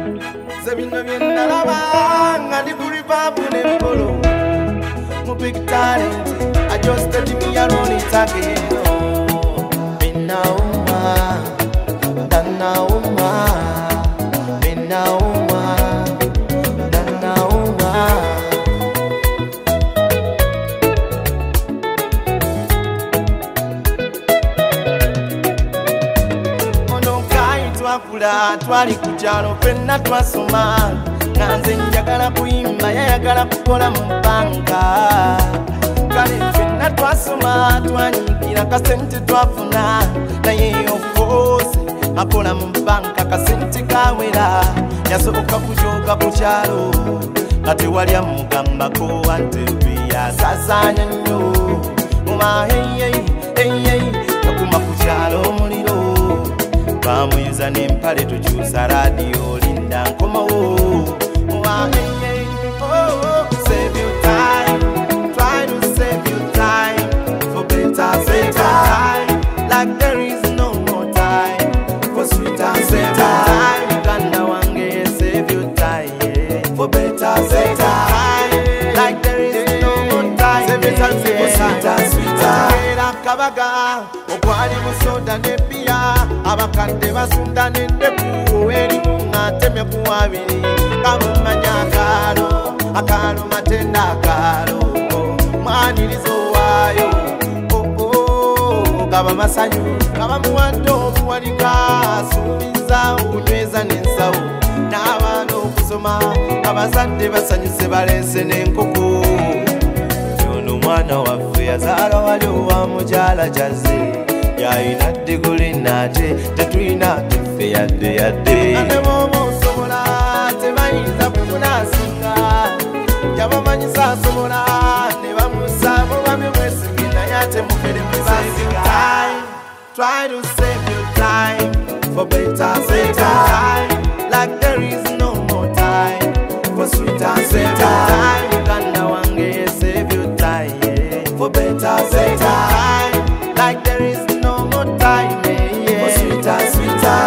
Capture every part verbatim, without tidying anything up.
Zabino byonna laba nga ndi ku rivabu n'empolo mu big talent I just let me alone it again Minna uma Dana uma Minna uma Dana uma Twakula twali ku kyalo fenna twasoma nga nze njagala kuyimba yayagala kukola mu banka kale fenna twasoma twanyigira kasente twafuna naye ofose akola mu banka kasente kawera yasoboka kujoga ku kyalo kati wali amugambako wantebi yasasanya nnyo mumaheyeyi eyeyi yakuma ku kyalo omuliro Bamuyuza n'empale tukyusa radio linda nkomawo Save your time, try to save your time For better, save time Like there is no more time For sweeter, save time Uganda wange, save your time yeah. For better, save time Like there is no more time Save your time, save your time Sweeter, kabaga okwali musoda ne bia abakande basunda n'endeku eri ngatemye ku abiri kamumanya akalo akalo matenda akalo mwanirizo wayo oh oh kaba masanyu kaba muwando omuwalika subiza okunyweza n'ensawo n'abaana okusoma abazadde basanyuse balese n'enkoko Mwana waffe yazaala wali owa mukyala kyazze yalina diguli nate tetulina tuffe yadde yadde ate bw'oba osobola tebayinza kukunaasinga yabamanyisa asobola ne bamusaamu bamye mwesige naye ate mufere mwebasinga Try to save your time for better save time like there is no more time for sweeter save time Uganda wange save your time For better, sweeter time Like there is no more time yeah, yeah. For sweeter, sweeter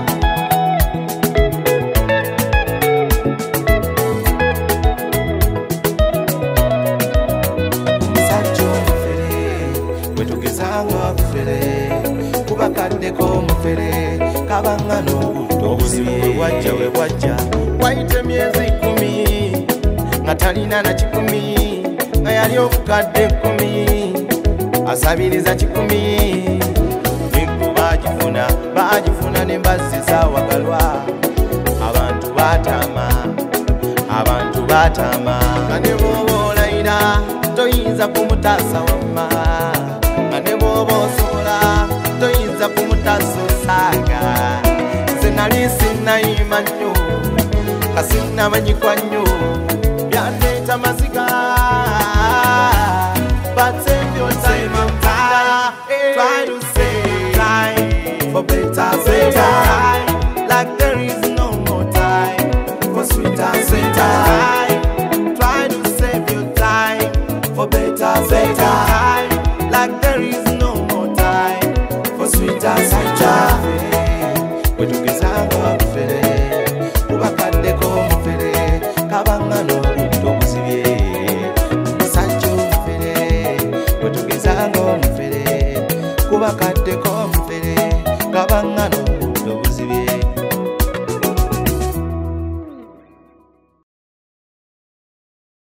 Sacho mufere Wetugezanga mufere Kubakaddeko mufere Kabanga n'obudde obuzibu bwe bwajja bwe bwajja wayita myezi kumi nga talina na kikumi nga yali obukadde kkumi asabiriza kikumi biggu baagifuna baagifuna ne mbazziza wagalwa abantu baatama abantu baatama nga ne bw'oba olayira toyinza kumutaasa wamma nga ne bw'oba osobola toyinza kumutaasa osaaga nze nali sinnayima nnyo nga sinnamanyikwa nnyo byandeeta mazika